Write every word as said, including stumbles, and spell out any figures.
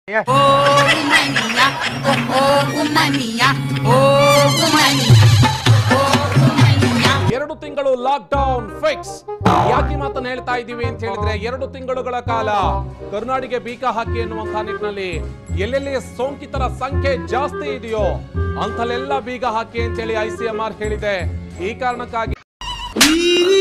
ಎರಡು ತಿಂಗಳು lock down fix. ಯಾಕೆ ಮಾತನ್ನು ಹೇಳ್ತಾ ಇದ್ದೀವಿ ಅಂತ ಹೇಳಿದ್ರೆ, ಎರಡು ತಿಂಗಳುಗಳ ಕಾಲ ಕರ್ನಾಟಕ ಬೀಗ ಹಾಕಿ ಎನ್ನುವಂತಹ ನಿಟ್ಟಿನಲ್ಲಿ ಎಲ್ಲೆಲ್ಲಿ ಸೋಂಕಿತರ ಸಂಖ್ಯೆ ಜಾಸ್ತಿ ಇದೆಯೋ ಅಂತಲ್ಲೆಲ್ಲ ಬೀಗ ಹಾಕಿ ಅಂತ ಹೇಳಿ ಐಸಿಎಂಆರ್ ಹೇಳಿದೆ. ಈ ಕಾರಣಕ್ಕಾಗಿ